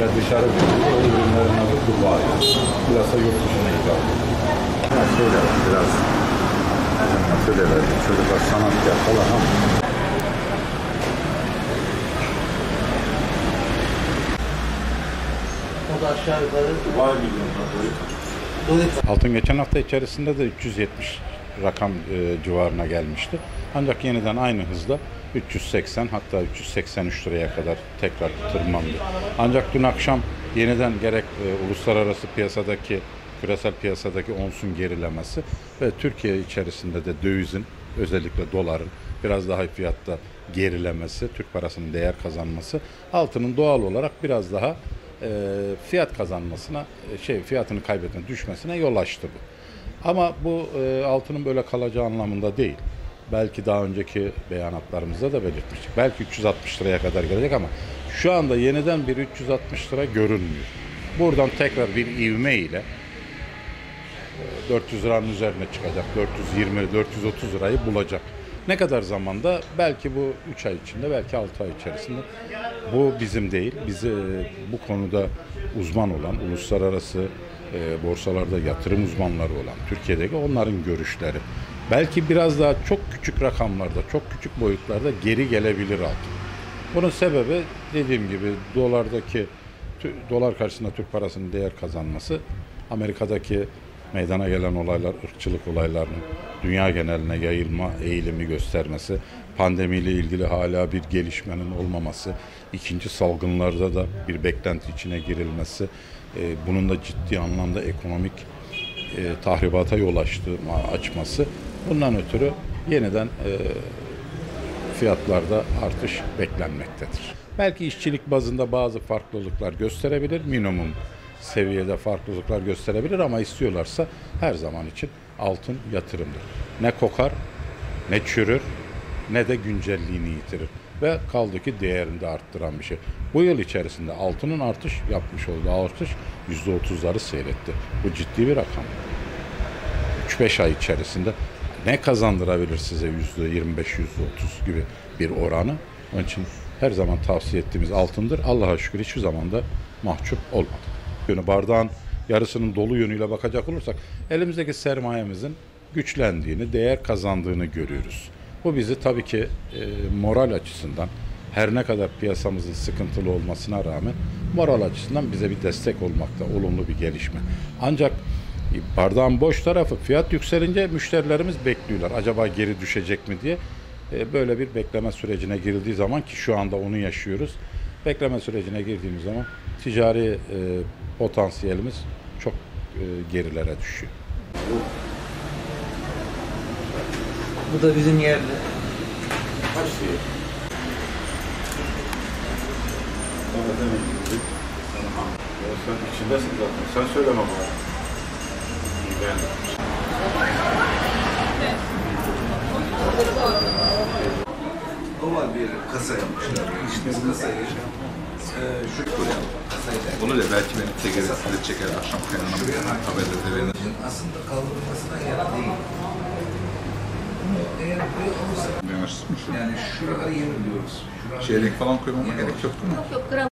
ve dışarı o ürünlerin adı Dubai. Biraz da yurt dışına ithal. Şöyle biraz söylerler, çocuklar sanatkar falan ama o da aşağı yukarı Dubai milyonlar. Altın geçen hafta içerisinde de 370 rakam civarına gelmişti. Ancak yeniden aynı hızla 380 hatta 383 liraya kadar tekrar tırmandı. Ancak dün akşam yeniden gerek uluslararası piyasadaki, küresel piyasadaki onsun gerilemesi ve Türkiye içerisinde de dövizin, özellikle doların biraz daha fiyatta gerilemesi, Türk parasının değer kazanması, altının doğal olarak biraz daha fiyat kazanmasına, fiyatını kaybetme, düşmesine yol açtı bu. Ama bu altının böyle kalacağı anlamında değil. Belki daha önceki beyanatlarımızda da belirtmiştik. Belki 360 liraya kadar gelecek ama şu anda yeniden bir 360 lira görünmüyor. Buradan tekrar bir ivme ile 400 liranın üzerine çıkacak. 420-430 lirayı bulacak. Ne kadar zamanda? Belki bu 3 ay içinde, belki 6 ay içerisinde. Bu bizim değil. Bizi bu konuda uzman olan, uluslararası borsalarda yatırım uzmanları olan, Türkiye'deki onların görüşleri. Belki biraz daha çok küçük rakamlarda, çok küçük boyutlarda geri gelebilir altın. Bunun sebebi dediğim gibi dolar karşısında Türk parasının değer kazanması, Amerika'daki meydana gelen olaylar, ırkçılık olaylarının dünya geneline yayılma eğilimi göstermesi, pandemiyle ilgili hala bir gelişmenin olmaması, ikinci salgınlarda da bir beklenti içine girilmesi, bunun da ciddi anlamda ekonomik tahribata yol açması, bundan ötürü yeniden fiyatlarda artış beklenmektedir. Belki işçilik bazında bazı farklılıklar gösterebilir, minimum seviyede farklılıklar gösterebilir ama istiyorlarsa her zaman için altın yatırımdır. Ne kokar, ne çürür, ne de güncelliğini yitirir. Ve kaldı ki değerini de arttıran bir şey. Bu yıl içerisinde altının yapmış olduğu artış %30'ları seyretti. Bu ciddi bir rakam. 3-5 ay içerisinde ne kazandırabilir size %25-%30 gibi bir oranı? Onun için her zaman tavsiye ettiğimiz altındır. Allah'a şükür hiçbir zaman da mahcup olmadık. Bardağın yarısının dolu yönüyle bakacak olursak elimizdeki sermayemizin güçlendiğini, değer kazandığını görüyoruz. Bu bizi tabii ki moral açısından her ne kadar piyasamızın sıkıntılı olmasına rağmen moral açısından bize bir destek olmakta, olumlu bir gelişme. Ancak bardağın boş tarafı fiyat yükselince müşterilerimiz bekliyorlar. Acaba geri düşecek mi diye. Böyle bir bekleme sürecine girildiği zaman ki şu anda onu yaşıyoruz. Bekleme sürecine girdiğimiz zaman ticari potansiyelimiz çok gerilere düşüyor. bu da bizim yerli. Kaç diyor? Sen içindesin zaten. Sen söyleme bana. Ben. Normal bir kasa yapmışlar. İşte kasayı şu koyalım. Bunu da belki beni tegerisinde çeker akşam kaynanamı haberde verir. Aslında kaldırılmasına gerek değil. Eğer böyle olursa Ben açtım mı şu? yani şuraları yeniliyoruz. Çeyrek falan koymama gerek yok değil mi? Yok, gram